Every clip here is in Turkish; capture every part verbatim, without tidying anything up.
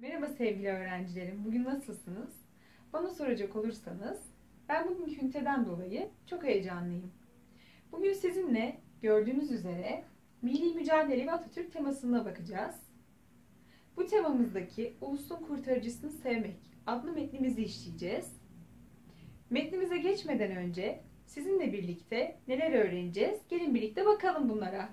Merhaba sevgili öğrencilerim. Bugün nasılsınız? Bana soracak olursanız, ben bugünkü üniteden dolayı çok heyecanlıyım. Bugün sizinle gördüğünüz üzere Milli Mücadele ve Atatürk temasına bakacağız. Bu temamızdaki Ulusun Kurtarıcısını Sevmek adlı metnimizi işleyeceğiz. Metnimize geçmeden önce sizinle birlikte neler öğreneceğiz? Gelin birlikte bakalım bunlara.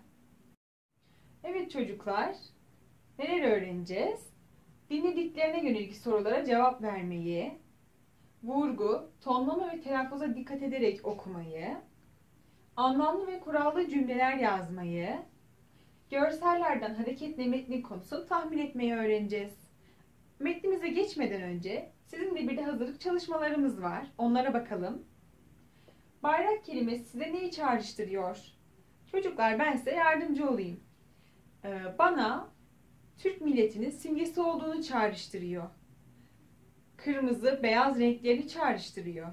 Evet çocuklar, neler öğreneceğiz? Dinlediklerine yönelik sorulara cevap vermeyi, vurgu, tonlama ve telaffuza dikkat ederek okumayı, anlamlı ve kurallı cümleler yazmayı, görsellerden hareketle metnin konusunu tahmin etmeyi öğreneceğiz. Metnimize geçmeden önce sizinle bir de hazırlık çalışmalarımız var. Onlara bakalım. Bayrak kelimesi size neyi çağrıştırıyor? Çocuklar, ben size yardımcı olayım. Ee, bana Türk milletinin simgesi olduğunu çağrıştırıyor. Kırmızı, beyaz renklerini çağrıştırıyor.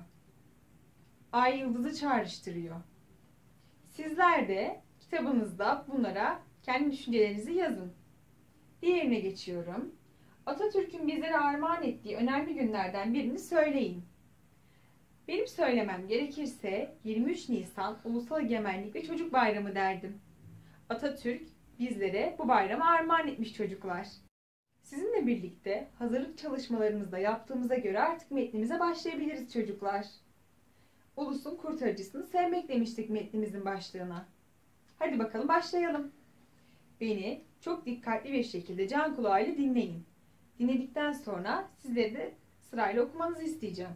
Ay yıldızı çağrıştırıyor. Sizler de kitabınızda bunlara kendi düşüncelerinizi yazın. Diğerine geçiyorum. Atatürk'ün bizlere armağan ettiği önemli günlerden birini söyleyin. Benim söylemem gerekirse yirmi üç Nisan Ulusal Egemenlik ve Çocuk Bayramı derdim. Atatürk bizlere bu bayramı armağan etmiş çocuklar. Sizinle birlikte hazırlık çalışmalarımızda yaptığımıza göre artık metnimize başlayabiliriz çocuklar. Ulusun kurtarıcısını sevmek demiştik metnimizin başlığına. Hadi bakalım başlayalım. Beni çok dikkatli bir şekilde can kulağıyla dinleyin. Dinledikten sonra sizleri de sırayla okumanızı isteyeceğim.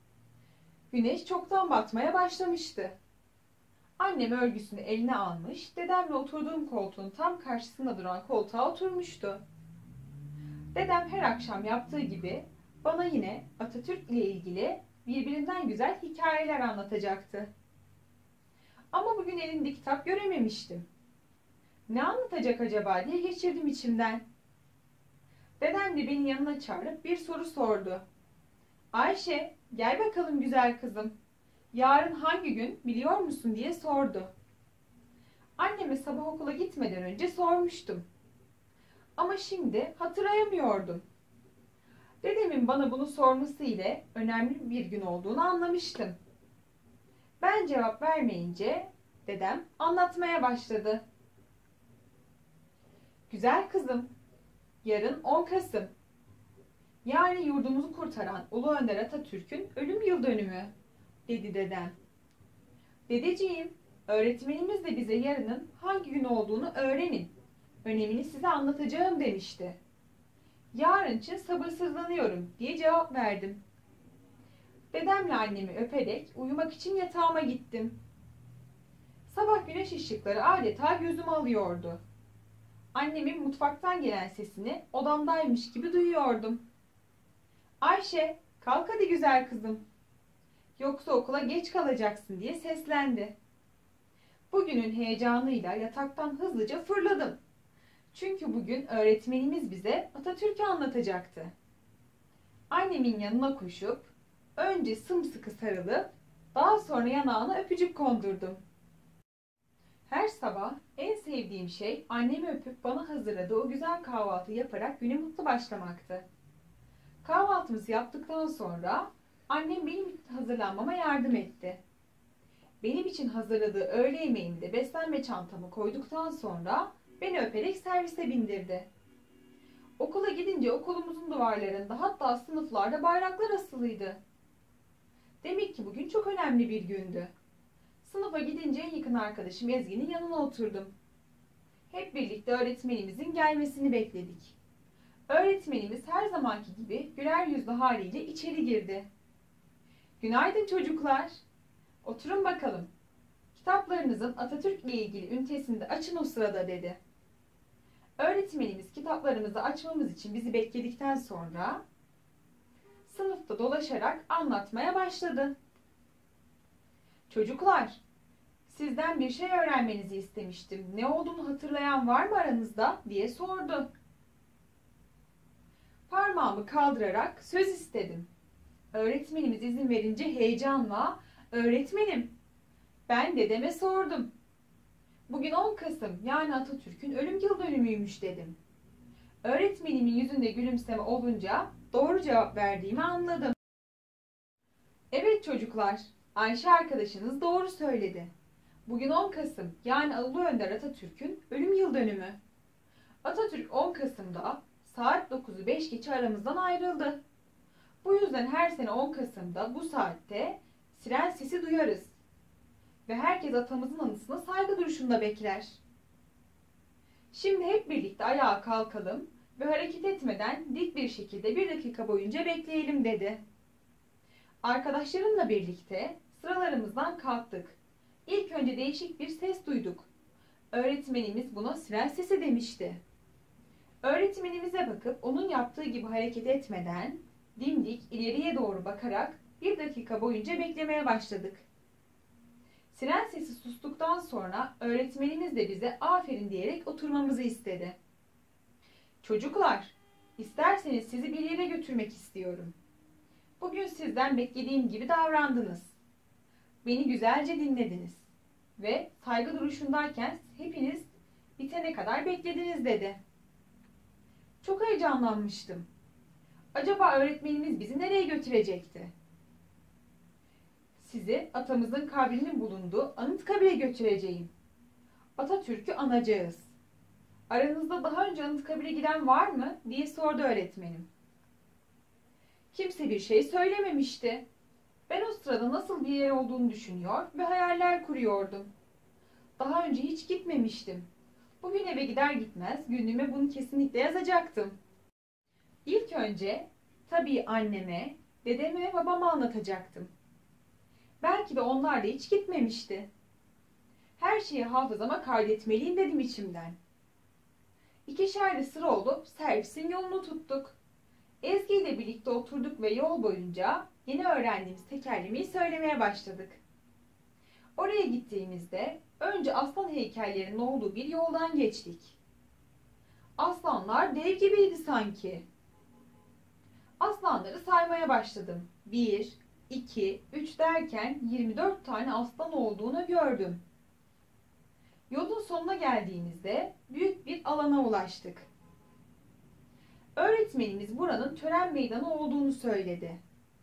Güneş çoktan batmaya başlamıştı. Annem örgüsünü eline almış, dedemle oturduğum koltuğun tam karşısında duran koltuğa oturmuştu. Dedem her akşam yaptığı gibi bana yine Atatürk ile ilgili birbirinden güzel hikayeler anlatacaktı. Ama bugün elinde kitap görememiştim. Ne anlatacak acaba diye geçirdim içimden. Dedem de beni yanına çağırıp bir soru sordu. Ayşe, gel bakalım güzel kızım. Yarın hangi gün biliyor musun diye sordu. Anneme sabah okula gitmeden önce sormuştum. Ama şimdi hatırlayamıyordum. Dedemin bana bunu sorması ile önemli bir gün olduğunu anlamıştım. Ben cevap vermeyince dedem anlatmaya başladı. Güzel kızım, yarın on Kasım. Yani yurdumuzu kurtaran Ulu Önder Atatürk'ün ölüm yıl dönümü, dedi dedem. Dedeciğim, öğretmenimiz de bize yarının hangi gün olduğunu öğrenin. Önemini size anlatacağım demişti. Yarın için sabırsızlanıyorum diye cevap verdim. Dedemle annemi öperek uyumak için yatağıma gittim. Sabah güneş ışıkları adeta gözümü alıyordu. Annemin mutfaktan gelen sesini odamdaymış gibi duyuyordum. Ayşe, kalk hadi güzel kızım. Yoksa okula geç kalacaksın diye seslendi. Bugünün heyecanıyla yataktan hızlıca fırladım. Çünkü bugün öğretmenimiz bize Atatürk'ü anlatacaktı. Annemin yanına koşup önce sımsıkı sarılıp daha sonra yanağına öpücük kondurdum. Her sabah en sevdiğim şey annemi öpüp bana hazırladığı o güzel kahvaltı yaparak güne mutlu başlamaktı. Kahvaltımızı yaptıktan sonra annem benim hazırlanmama yardım etti. Benim için hazırladığı öğle yemeğimi de beslenme çantamı koyduktan sonra beni öperek servise bindirdi. Okula gidince okulumuzun duvarlarında hatta sınıflarda bayraklar asılıydı. Demek ki bugün çok önemli bir gündü. Sınıfa gidince en yakın arkadaşım Ezgi'nin yanına oturdum. Hep birlikte öğretmenimizin gelmesini bekledik. Öğretmenimiz her zamanki gibi güler yüzlü haliyle içeri girdi. Günaydın çocuklar. Oturun bakalım. Kitaplarınızın Atatürk ile ilgili ünitesini de açın o sırada dedi. Öğretmenimiz kitaplarımızı açmamız için bizi bekledikten sonra sınıfta dolaşarak anlatmaya başladı. Çocuklar, sizden bir şey öğrenmenizi istemiştim. Ne olduğunu hatırlayan var mı aranızda diye sordu. Parmağımı kaldırarak söz istedim. Öğretmenimiz izin verince heyecanla, öğretmenim, ben dedeme sordum. Bugün on Kasım yani Atatürk'ün ölüm yıl dönümüymüş dedim. Öğretmenimin yüzünde gülümseme olunca doğru cevap verdiğimi anladım. Evet çocuklar, Ayşe arkadaşınız doğru söyledi. Bugün on Kasım, yani Ulu Önder Atatürk'ün ölüm yıl dönümü. Atatürk on Kasım'da saat dokuzu beş geçe aramızdan ayrıldı. Bu yüzden her sene on Kasım'da bu saatte siren sesi duyarız. Ve herkes atamızın anısına saygı duruşunda bekler. Şimdi hep birlikte ayağa kalkalım ve hareket etmeden dik bir şekilde bir dakika boyunca bekleyelim dedi. Arkadaşlarımla birlikte sıralarımızdan kalktık. İlk önce değişik bir ses duyduk. Öğretmenimiz buna siren sesi demişti. Öğretmenimize bakıp onun yaptığı gibi hareket etmeden dimdik ileriye doğru bakarak bir dakika boyunca beklemeye başladık. Siren sesi sustuktan sonra öğretmenimiz de bize aferin diyerek oturmamızı istedi. Çocuklar, isterseniz sizi bir yere götürmek istiyorum. Bugün sizden beklediğim gibi davrandınız. Beni güzelce dinlediniz ve saygı duruşundayken hepiniz bitene kadar beklediniz dedi. Çok heyecanlanmıştım. Acaba öğretmenimiz bizi nereye götürecekti? Sizi atamızın kabrinin bulunduğu Anıtkabir'e götüreceğim. Atatürk'ü anacağız. Aranızda daha önce Anıtkabir'e giden var mı diye sordu öğretmenim. Kimse bir şey söylememişti. Ben o sırada nasıl bir yer olduğunu düşünüyor ve hayaller kuruyordum. Daha önce hiç gitmemiştim. Bugün eve gider gitmez günlüğüme bunu kesinlikle yazacaktım. İlk önce tabii anneme, dedeme ve babama anlatacaktım. Belki de onlar da hiç gitmemişti. Her şeyi hafızama kaydetmeliyim dedim içimden. İkişerli sıra olup servisin yolunu tuttuk. Ezgi ile birlikte oturduk ve yol boyunca yeni öğrendiğimiz tekerlemeyi söylemeye başladık. Oraya gittiğimizde önce aslan heykellerinin olduğu bir yoldan geçtik. Aslanlar dev gibiydi sanki. Aslanları saymaya başladım. Bir, iki, üç derken yirmi dört tane aslan olduğunu gördüm. Yolun sonuna geldiğimizde büyük bir alana ulaştık. Öğretmenimiz buranın tören meydanı olduğunu söyledi.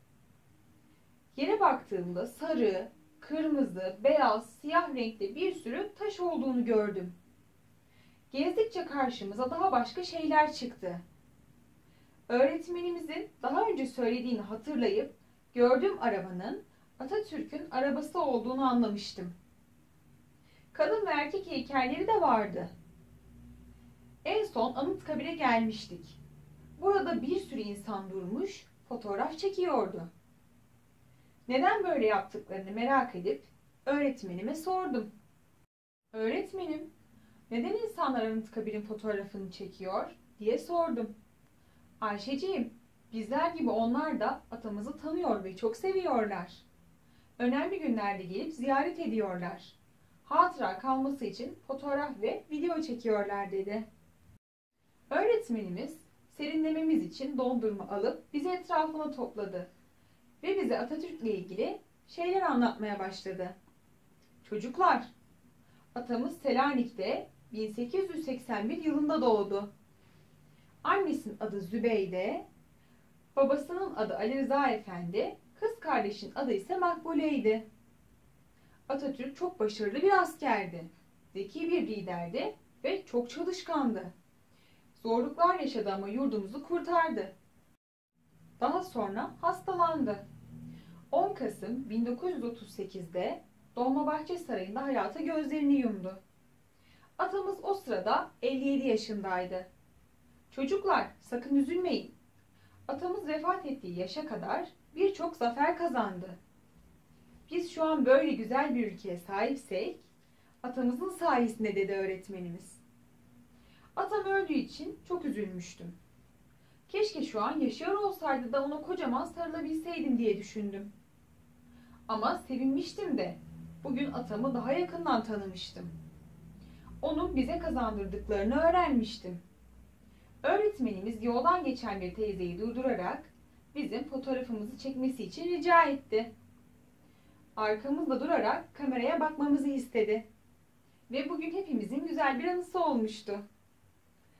Yere baktığımda sarı, kırmızı, beyaz, siyah renkli bir sürü taş olduğunu gördüm. Gezdikçe karşımıza daha başka şeyler çıktı. Öğretmenimizin daha önce söylediğini hatırlayıp gördüğüm arabanın Atatürk'ün arabası olduğunu anlamıştım. Kadın ve erkek heykelleri de vardı. En son Anıtkabir'e gelmiştik. Burada bir sürü insan durmuş, fotoğraf çekiyordu. Neden böyle yaptıklarını merak edip öğretmenime sordum. Öğretmenim, neden insanlar Anıtkabir'in fotoğrafını çekiyor diye sordum. Ayşeciğim, bizler gibi onlar da atamızı tanıyor ve çok seviyorlar. Önemli günlerde gelip ziyaret ediyorlar. Hatıra kalması için fotoğraf ve video çekiyorlar dedi. Öğretmenimiz serinlememiz için dondurma alıp bizi etrafına topladı ve bize Atatürk'le ilgili şeyler anlatmaya başladı. Çocuklar, atamız Selanik'te bin sekiz yüz seksen bir yılında doğdu. Annesinin adı Zübeyde, babasının adı Ali Rıza Efendi, kız kardeşin adı ise Makbule'ydi. Atatürk çok başarılı bir askerdi, zeki bir liderdi ve çok çalışkandı. Zorluklar yaşadı ama yurdumuzu kurtardı. Daha sonra hastalandı. on Kasım bin dokuz yüz otuz sekiz'de Dolmabahçe Sarayı'nda hayata gözlerini yumdu. Atamız o sırada elli yedi yaşındaydı. Çocuklar, sakın üzülmeyin. Atamız vefat ettiği yaşa kadar birçok zafer kazandı. Biz şu an böyle güzel bir ülkeye sahipsek, atamızın sayesinde dedi öğretmenimiz. Atam öldüğü için çok üzülmüştüm. Keşke şu an yaşıyor olsaydı da ona kocaman sarılabilseydim diye düşündüm. Ama sevinmiştim de bugün atamı daha yakından tanımıştım. Onun bize kazandırdıklarını öğrenmiştim. Öğretmenimiz yoldan geçen bir teyzeyi durdurarak bizim fotoğrafımızı çekmesi için rica etti. Arkamızda durarak kameraya bakmamızı istedi. Ve bugün hepimizin güzel bir anısı olmuştu.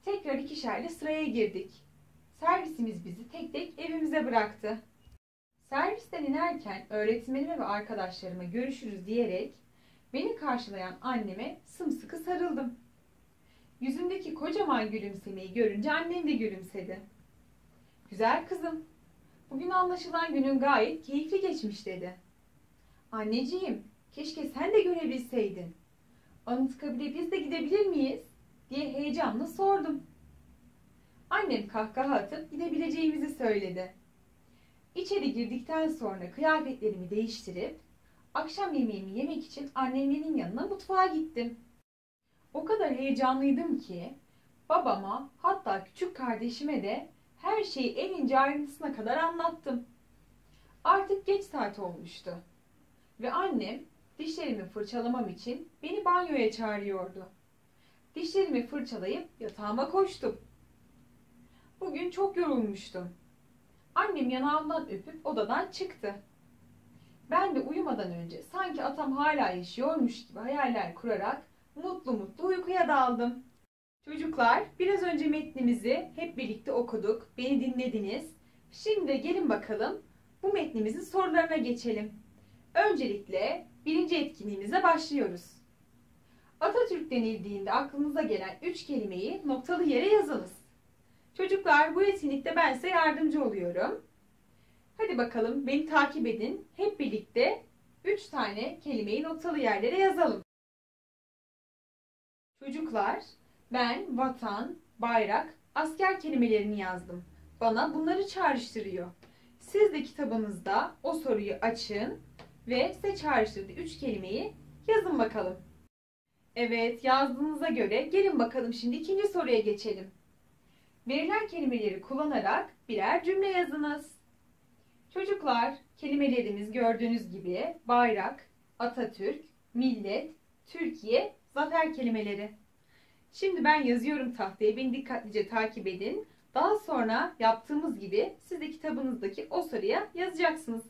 Tekrar ikişerli sıraya girdik. Servisimiz bizi tek tek evimize bıraktı. Servisten inerken öğretmenime ve arkadaşlarıma görüşürüz diyerek beni karşılayan anneme sımsıkı sarıldım. Yüzündeki kocaman gülümsemeyi görünce annem de gülümsedi. "Güzel kızım, bugün anlaşılan günün gayet keyifli geçmiş," dedi. "Anneciğim, keşke sen de görebilseydin. Anıtkabir'e biz de gidebilir miyiz?" diye heyecanla sordum. Annem kahkaha atıp gidebileceğimizi söyledi. İçeri girdikten sonra kıyafetlerimi değiştirip akşam yemeğimi yemek için annemlerin yanına mutfağa gittim. O kadar heyecanlıydım ki babama, hatta küçük kardeşime de her şeyi en ince ayrıntısına kadar anlattım. Artık geç saat olmuştu ve annem dişlerimi fırçalamam için beni banyoya çağırıyordu. Dişlerimi fırçalayıp yatağıma koştum. Bugün çok yorulmuştum. Annem yanağımdan öpüp odadan çıktı. Ben de uyumadan önce sanki atam hala yaşıyormuş gibi hayaller kurarak mutlu mutlu uykuya daldım. Çocuklar, biraz önce metnimizi hep birlikte okuduk, beni dinlediniz. Şimdi gelin bakalım bu metnimizin sorularına geçelim. Öncelikle birinci etkinliğimize başlıyoruz. Atatürk denildiğinde aklınıza gelen üç kelimeyi noktalı yere yazınız. Çocuklar, bu etkinlikte ben size yardımcı oluyorum. Hadi bakalım, beni takip edin. Hep birlikte üç tane kelimeyi noktalı yerlere yazalım. Çocuklar, ben vatan, bayrak, asker kelimelerini yazdım. Bana bunları çağrıştırıyor. Siz de kitabınızda o soruyu açın ve size çağrıştırdığı üç kelimeyi yazın bakalım. Evet, yazdığınıza göre gelin bakalım şimdi ikinci soruya geçelim. Verilen kelimeleri kullanarak birer cümle yazınız. Çocuklar, kelimelerimiz gördüğünüz gibi bayrak, Atatürk, millet, Türkiye, zafer kelimeleri. Şimdi ben yazıyorum tahtaya, beni dikkatlice takip edin. Daha sonra yaptığımız gibi siz de kitabınızdaki o soruya yazacaksınız.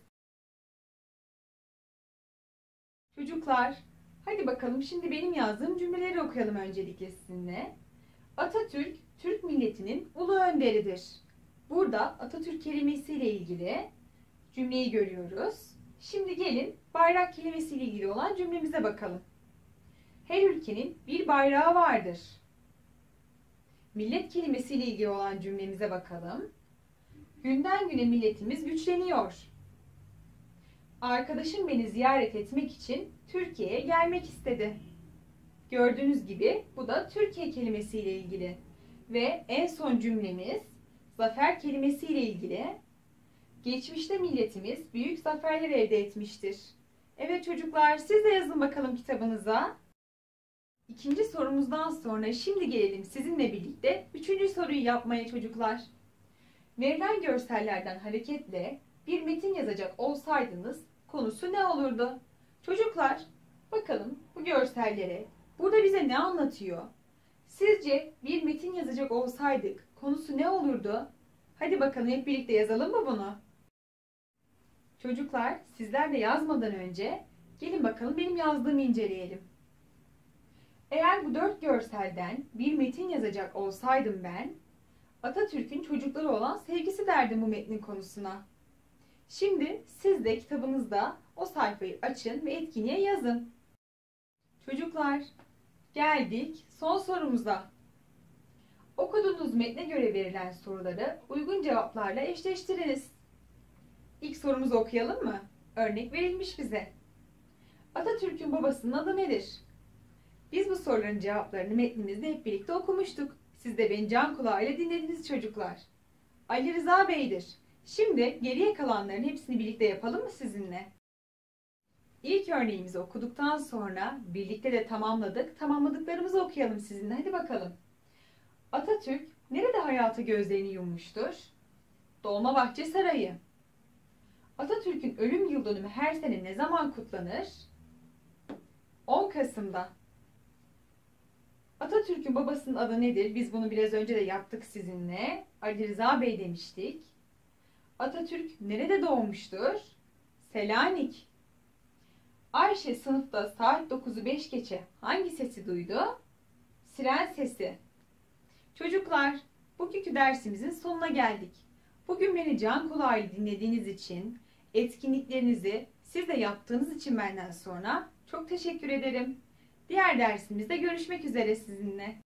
Çocuklar, hadi bakalım şimdi benim yazdığım cümleleri okuyalım öncelikle sizinle. Atatürk, Türk milletinin ulu önderidir. Burada Atatürk kelimesiyle ilgili cümleyi görüyoruz. Şimdi gelin bayrak kelimesiyle ilgili olan cümlemize bakalım. Her ülkenin bir bayrağı vardır. Millet kelimesiyle ilgili olan cümlemize bakalım. Günden güne milletimiz güçleniyor. Arkadaşım beni ziyaret etmek için Türkiye'ye gelmek istedi. Gördüğünüz gibi bu da Türkiye kelimesiyle ilgili. Ve en son cümlemiz zafer kelimesiyle ilgili. Geçmişte milletimiz büyük zaferler elde etmiştir. Evet çocuklar, siz de yazın bakalım kitabınıza. İkinci sorumuzdan sonra şimdi gelelim sizinle birlikte üçüncü soruyu yapmaya çocuklar. Verilen görsellerden hareketle bir metin yazacak olsaydınız konusu ne olurdu? Çocuklar, bakalım bu görsellere. Burada bize ne anlatıyor? Sizce bir metin yazacak olsaydık konusu ne olurdu? Hadi bakalım hep birlikte yazalım mı bunu? Çocuklar, sizler de yazmadan önce gelin bakalım benim yazdığımı inceleyelim. Eğer bu dört görselden bir metin yazacak olsaydım ben, Atatürk'ün çocukları olan sevgisi derdim bu metnin konusuna. Şimdi siz de kitabınızda o sayfayı açın ve etkinliğe yazın. Çocuklar, geldik son sorumuza. Okuduğunuz metne göre verilen soruları uygun cevaplarla eşleştiriniz. İlk sorumuzu okuyalım mı? Örnek verilmiş bize. Atatürk'ün babasının adı nedir? Biz bu soruların cevaplarını metnimizde hep birlikte okumuştuk. Siz de beni can kulağıyla dinlediniz çocuklar. Ali Rıza Bey'dir. Şimdi geriye kalanların hepsini birlikte yapalım mı sizinle? İlk örneğimizi okuduktan sonra birlikte de tamamladık. Tamamladıklarımızı okuyalım sizinle. Hadi bakalım. Atatürk nerede hayata gözlerini yummuştur? Dolmabahçe Sarayı. Atatürk'ün ölüm yıl dönümü her sene ne zaman kutlanır? on Kasım'da. Atatürk'ün babasının adı nedir? Biz bunu biraz önce de yaptık sizinle. Ali Rıza Bey demiştik. Atatürk nerede doğmuştur? Selanik. Ayşe sınıfta saat dokuzu beş geçe hangi sesi duydu? Siren sesi. Çocuklar, bugünkü dersimizin sonuna geldik. Bugün beni can kulağıyla dinlediğiniz için, etkinliklerinizi siz de yaptığınız için benden sonra çok teşekkür ederim. Diğer dersimizde görüşmek üzere sizinle.